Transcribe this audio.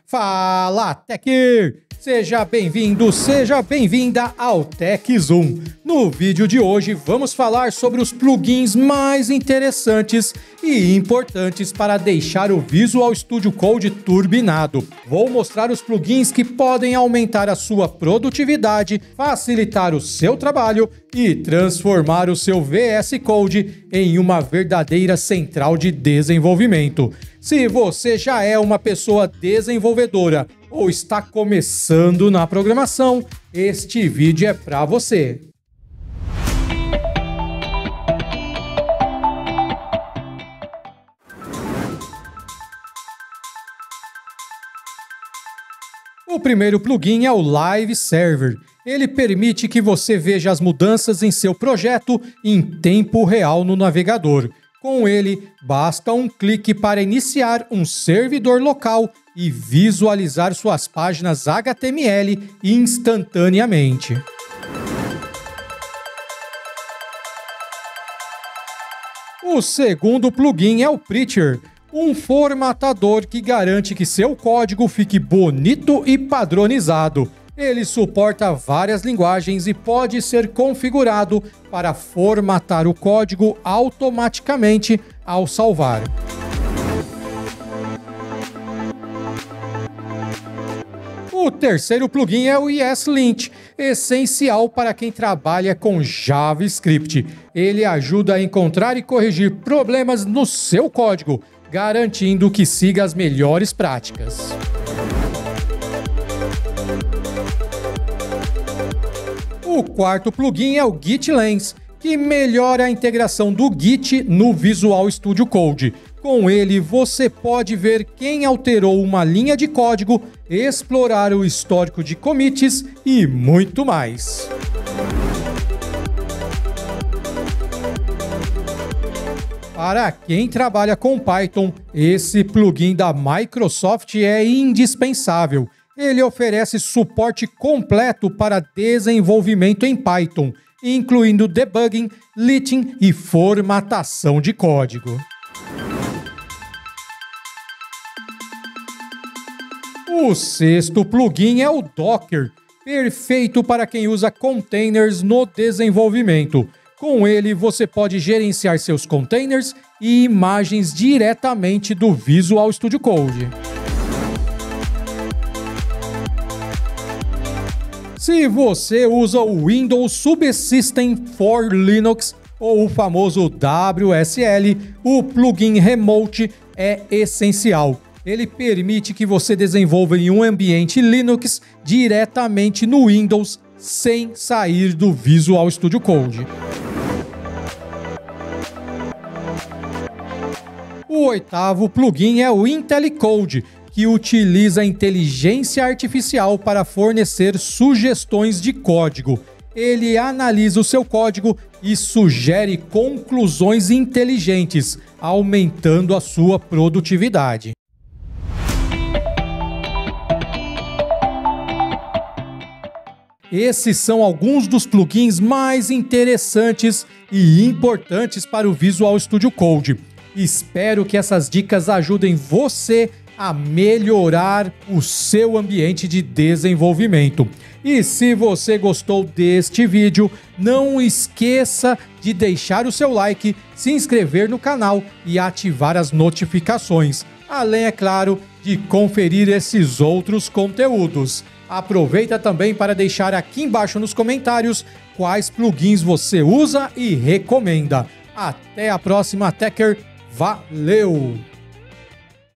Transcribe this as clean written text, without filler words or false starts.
Fala, Techer! Seja bem-vindo, seja bem-vinda ao Tech Zoom. No vídeo de hoje vamos falar sobre os plugins mais interessantes e importantes para deixar o Visual Studio Code turbinado. Vou mostrar os plugins que podem aumentar a sua produtividade, facilitar o seu trabalho e transformar o seu VS Code em uma verdadeira central de desenvolvimento. Se você já é uma pessoa desenvolvedora ou está começando na programação, este vídeo é para você. O primeiro plugin é o Live Server. Ele permite que você veja as mudanças em seu projeto em tempo real no navegador. Com ele, basta um clique para iniciar um servidor local e visualizar suas páginas HTML instantaneamente. O segundo plugin é o Preacher, um formatador que garante que seu código fique bonito e padronizado. Ele suporta várias linguagens e pode ser configurado para formatar o código automaticamente ao salvar. O terceiro plugin é o ESLint, essencial para quem trabalha com JavaScript. Ele ajuda a encontrar e corrigir problemas no seu código, garantindo que siga as melhores práticas. O quarto plugin é o GitLens, que melhora a integração do Git no Visual Studio Code. Com ele, você pode ver quem alterou uma linha de código, explorar o histórico de commits e muito mais. Para quem trabalha com Python, esse plugin da Microsoft é indispensável. Ele oferece suporte completo para desenvolvimento em Python, incluindo debugging, liting e formatação de código. O sexto plugin é o Docker, perfeito para quem usa containers no desenvolvimento. Com ele, você pode gerenciar seus containers e imagens diretamente do Visual Studio Code. Se você usa o Windows Subsystem for Linux, ou o famoso WSL, o plugin Remote é essencial. Ele permite que você desenvolva em um ambiente Linux diretamente no Windows, sem sair do Visual Studio Code. O oitavo plugin é o IntelliCode, que utiliza a inteligência artificial para fornecer sugestões de código. Ele analisa o seu código e sugere conclusões inteligentes, aumentando a sua produtividade. Esses são alguns dos plugins mais interessantes e importantes para o Visual Studio Code. Espero que essas dicas ajudem você a melhorar o seu ambiente de desenvolvimento. E se você gostou deste vídeo, não esqueça de deixar o seu like, se inscrever no canal e ativar as notificações. Além, é claro, de conferir esses outros conteúdos. Aproveita também para deixar aqui embaixo nos comentários quais plugins você usa e recomenda. Até a próxima, Techer. Valeu!